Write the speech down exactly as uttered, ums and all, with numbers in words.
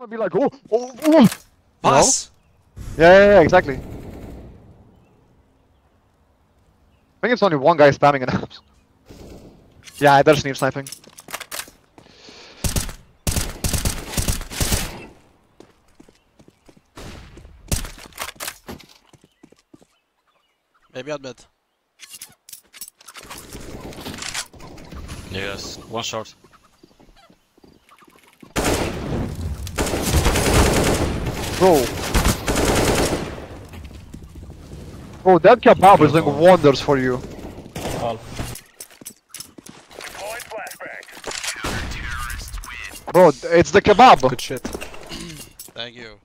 gonna be like, oh, oh, oh. Pass! Yeah, yeah, yeah, exactly. I think it's only one guy spamming it out. Yeah, they're sneak sniping. Maybe I'd bet. Yes, one shot. Bro. Bro, that kebab is doing wonders for you. All. Bro, it's the kebab. Good shit. Thank you.